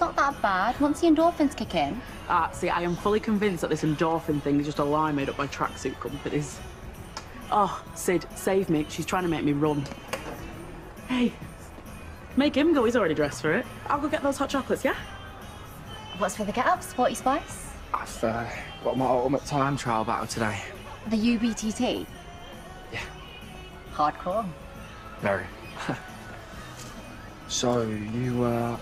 not that bad once the endorphins kick in. See, I am fully convinced that this endorphin thing is just a lie made up by tracksuit companies. Oh, Sid, save me. She's trying to make me run. Hey, make him go. He's already dressed for it. I'll go get those hot chocolates, yeah? What's for the get-up, Sporty Spice? I've got my ultimate time trial battle today. The UBTT? Yeah. Hardcore. Very. So, you,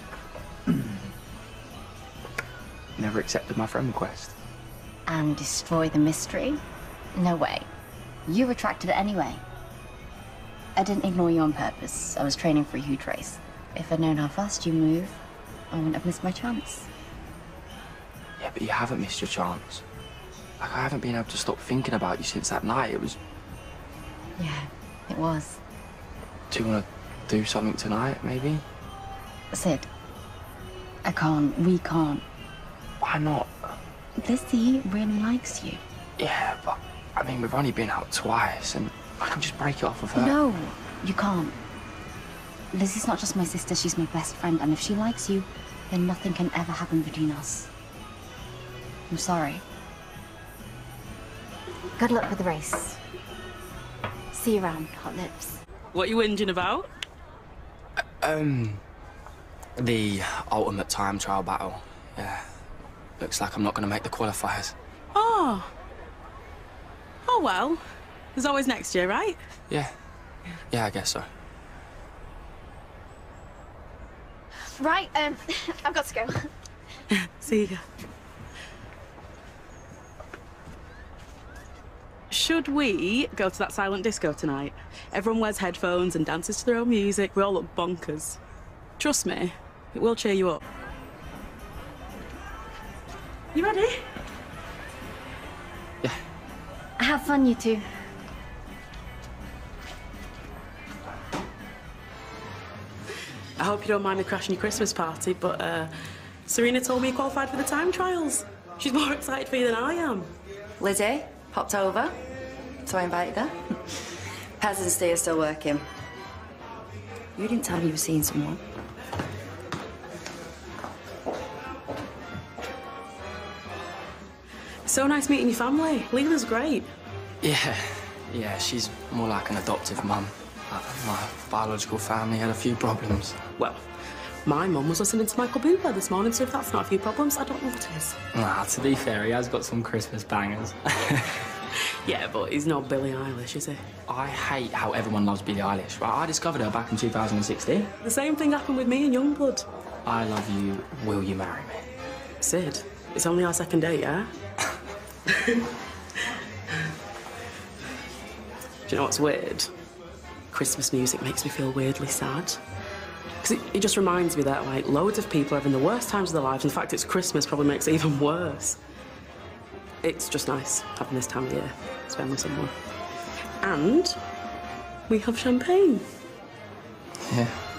never accepted my friend request? And destroy the mystery? No way. You retracted it anyway. I didn't ignore you on purpose. I was training for a huge race. If I'd known how fast you move, I wouldn't have missed my chance. Yeah, but you haven't missed your chance. Like, I haven't been able to stop thinking about you since that night. It was... Yeah, it was. Do you want to do something tonight, maybe? Sid, I can't. We can't. Why not? Lizzie really likes you. Yeah, but, I mean, we've only been out twice, and I can just break it off with her. No, you can't. Lizzie's not just my sister, she's my best friend, and if she likes you, then nothing can ever happen between us. I'm sorry. Good luck with the race. See you around, Hot Lips. What are you whinging about? The ultimate time trial battle. Yeah. Looks like I'm not going to make the qualifiers. Oh. Oh, well. There's always next year, right? Yeah. Yeah, I guess so. Right, I've got to go. See you. Should we go to that silent disco tonight? Everyone wears headphones and dances to their own music. We all look bonkers. Trust me, it will cheer you up. You ready? Yeah. Have fun, you two. I hope you don't mind me crashing your Christmas party, but Serena told me you qualified for the time trials. She's more excited for you than I am. Lizzie popped over, so I invited her. Hesitancy is still working. You didn't tell me you were seeing someone. So nice meeting your family. Leela's great. Yeah, she's more like an adoptive mum. My biological family had a few problems. Well, my mum was listening to Michael Bublé this morning, so if that's not a few problems, I don't know what is. Nah, to be fair, he has got some Christmas bangers. Yeah, but he's not Billie Eilish, is he? I hate how everyone loves Billie Eilish. Right, I discovered her back in 2016. The same thing happened with me and Youngblood. I love you. Will you marry me? Sid, it's only our second date, yeah? Do you know what's weird? Christmas music makes me feel weirdly sad. Because it just reminds me that, like, loads of people are having the worst times of their lives. In fact, it's Christmas probably makes it even worse. It's just nice having this time of year, spend with someone. And we have champagne. Yeah.